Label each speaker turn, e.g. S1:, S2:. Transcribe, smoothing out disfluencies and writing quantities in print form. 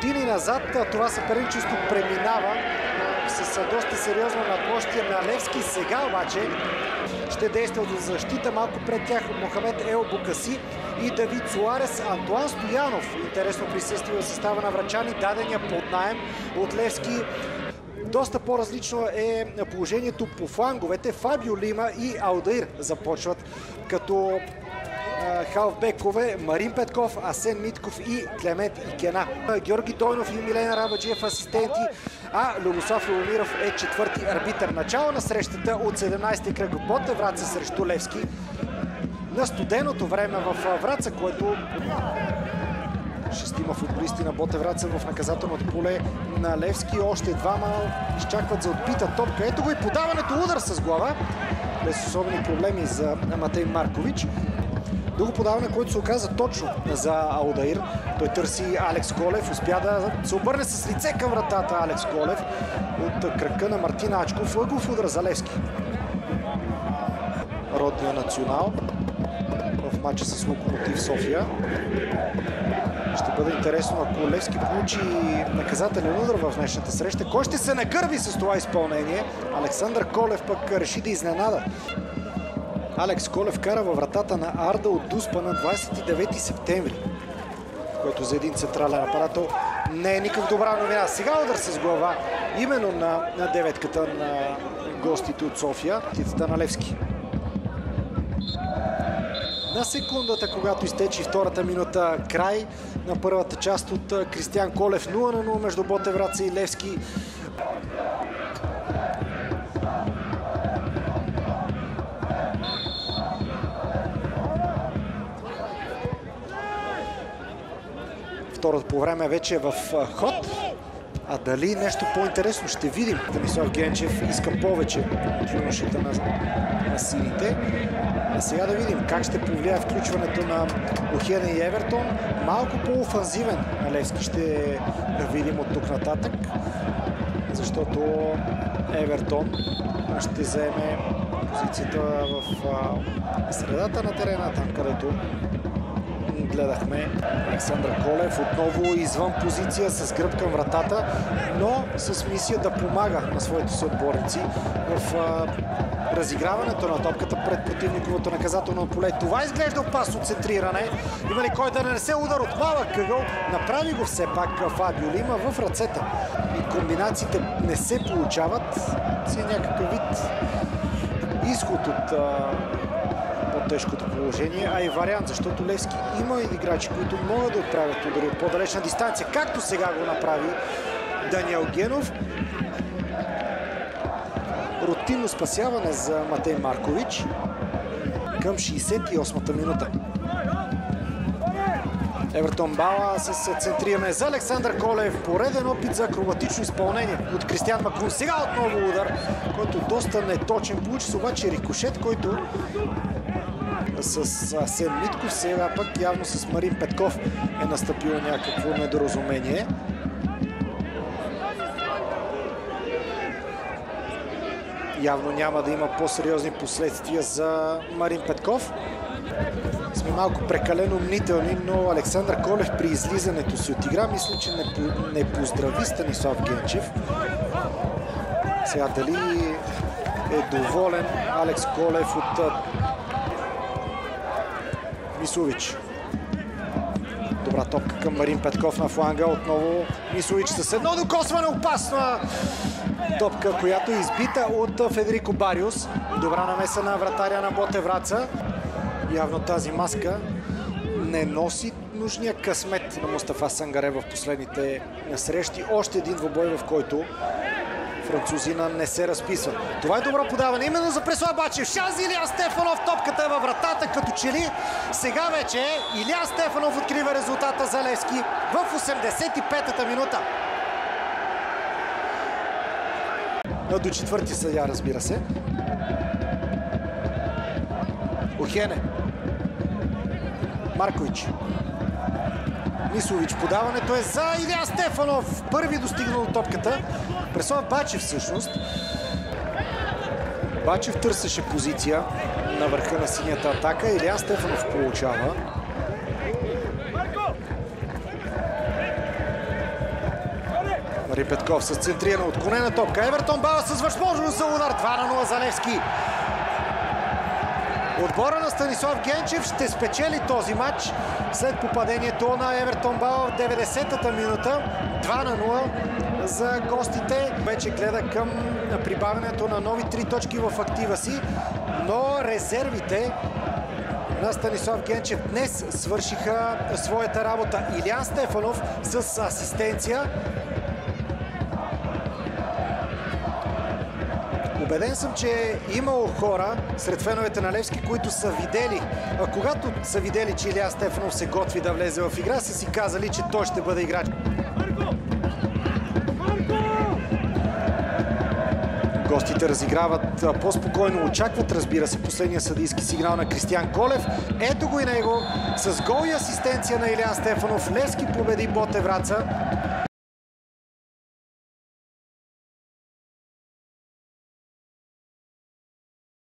S1: години назад това съперничество преминава с доста сериозно надмощие на Левски. Сега обаче ще действа до защита малко пред тях Мохамед Ел Букаси и Давид Суарес. Антуан Стоянов, интересно присъствие в състава на врачани, дадения под наем от Левски. Доста по-различно е положението по фланговете. Фабио Лима и Алдаир започват като халфбекове. Марин Петков, Асен Митков и Клемент Икена. Георги Дойнов и Милен Рабаджиев асистенти, а Любослав Любомиров е четвърти арбитър. Начало на срещата от 17-ти кръг Ботев Враца срещу Левски. На студеното време в Враца, което шестима футболисти на Ботев Враца в наказателното поле на Левски. Още двама изчакват за отбита топка. Ето го и подаването, удар с глава. Без особени проблеми за Матей Маркович. Друго подаване, което се оказа точно за Алдаир. Той търси Алекс Колев. Успя да се обърне с лице към вратата Алекс Колев от кръка на Мартин Ачков. Ъгов удар за Левски. Родния национал в матча с Локомотив София. Ще бъде интересно, ако Левски получи наказателен удар в днешната среща. Кой ще се накърви с това изпълнение? Александър Колев пък реши да изненада. Алекс Колев кара във вратата на Арда от Дуспа на 29 септември, който за един централен нападател не е никак добра новина. Сега удар с глава именно на деветката на гостите от София. Тицата на Левски. На секундата, когато изтече втората минута, край на първата част от Кристиян Колев. 0-0 между Ботев Враца и Левски. Второто по време вече е в ход. А дали нещо по-интересно ще видим. Станислав Генчев иска повече от юношите на сините. А сега да видим как ще повлияе включването на Охене и Евертон. Малко по-офанзивен на Левски ще видим от тук нататък. Защото Евертон ще заеме позицията в средата на терена, там където гледахме Александър Колев. Отново извън позиция с гръб към вратата, но с мисия да помага на своите съотборници в разиграването на топката пред противниковото наказателно поле. Това изглежда опасно центриране. Има ли кой да нанесе удар от малък ъгъл? Направи го все пак Фабио Лима в ръцете. И комбинациите не се получават. Си някакъв вид изход от тежкото положение, а и вариант, защото Левски има играчи, които могат да отправят удари от по-далечна дистанция, както сега го направи Даниел Генов. Рутинно спасяване за Матей Маркович към 68-та минута. Евертон Бала с центриране за Александър Колев. Пореден опит за акробатично изпълнение от Кристиян Макрун. Сега отново удар, който доста неточен. Получи се обаче рикошет, който с Асен Митков, сега пък явно с Марин Петков е настъпило някакво недоразумение. Явно няма да има по-сериозни последствия за Марин Петков. Сме малко прекалено мнителни, но Александър Колев при излизането си от игра мисля, че не поздрави Станислав Генчев. Сега дали е доволен Алекс Колев от Мисович. Добра топка към Марин Петков на фланга. Отново Мисович с едно докосване. Опасна топка, която е избита от Федерико Бариус. Добра намеса на вратаря на Ботев Враца. Явно тази маска не носи нужния късмет на Мустафа Сангаре в последните срещи. Още един двубой, в който французина не се разписва. Това е добро подаване именно за Преслав Бачев. Шанс Илия Стефанов. Топката е във вратата като че ли. Сега вече Илия Стефанов открива резултата за Левски в 85-та минута. До четвърти съдия, разбира се. Охене. Маркович. Мисович. Подаването е за Илия Стефанов. Първи достигнал от топката. Преслав Бачев всъщност. Бачев търсеше позиция на върха на синята атака. Илия Стефанов получава. Рипетков с центрирана отклонена топка. Евертон Бауър с възможност за удар. 2-0 за Левски. Отбора на Станислав Генчев ще спечели този матч след попадението на Евертон Бауър в 90-та минута. 2-0 за гостите. Вече гледа към прибавянето на нови 3 точки в актива си, но резервите на Станислав Генчев днес свършиха своята работа. Илиян Стефанов с асистенция. Убеден съм, че е имало хора сред феновете на Левски, които са видели, когато са видели, че Илиян Стефанов се готви да влезе в игра, са си казали, че той ще бъде играч. Гостите разиграват по-спокойно, очакват, разбира се, последния съдийски сигнал на Кристиян Колев. Ето го и него, с гол и асистенция на Илиян Стефанов. Левски победи Ботев Враца.